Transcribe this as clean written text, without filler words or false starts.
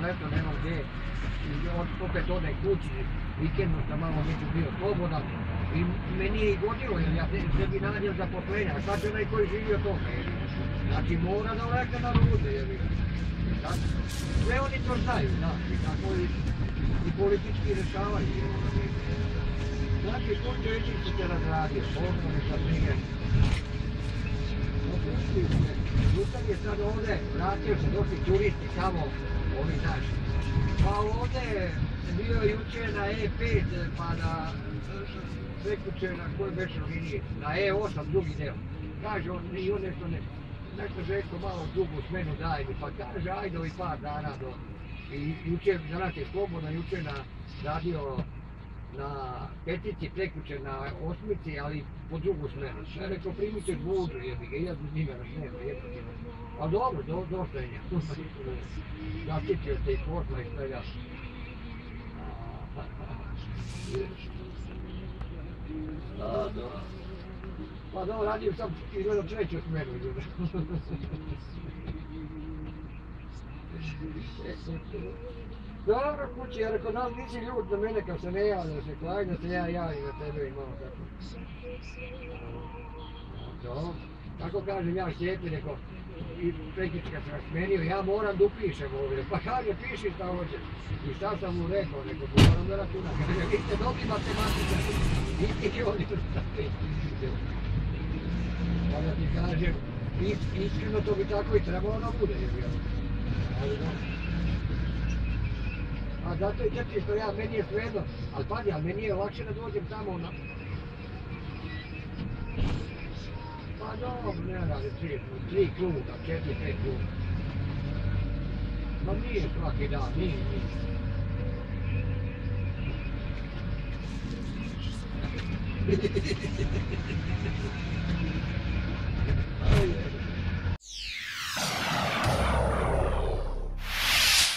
eto, nema gdje. I opet ode kući, vikendno sam malo neću bio slobodan. I meni je i godilo, jer ja sebi nađem zaposlenja, a sad će onaj koji živi od toga, jer znači mora da leke na rude, jer sve oni to znaju, znaš, i tako i politički rešavaju, jer znači, ko će reći što se razradio, poslali sa brige. Lutan je sad ovdje, vratio se, došli turisti tamo, ovi naši. Pa ovdje bio juče na E5, pa na prekuće na kojoj beše linije, na E8 drugi deo. Kaže on, i on nešto Željko malo dugu smenu daje mi, pa kaže ajde ovi par dana do... I juče, danas je slobodno, juče radio na petici prekuće na osmici, ali po drugu smenu. Ja rekao, primite Budru, jebi ga, ja bez njega nema, jednostavno. A dobro, dosta je njega. Zaštitio se i posla i svega. Pa dobro, radio sam izgledam treću smenu. Dobro kući, ja rekao, nam nisi ljud na mene kad se ne javlja, se klanja se ja javim na tebe i malo tako. Dobro, tako kažem ja Šćepi, rekao, i prekička sam smenio, ja moram da upišem ovdje, pa kaže piši šta hoćeš. I šta sam mu rekao, moram da računam, kaže, vi ste dobri matematičari, niti oni šta pa da ti kažem, iskreno to bi tako i trebalo da bude, ali dobro. A zato je četiri što meni je svejedno, ali pazi, ali meni je lakše da dođem tamo na... Pa dobro, ne radi, 3 kruga, 4-5 kruga. Ma nije svaki dan, nije.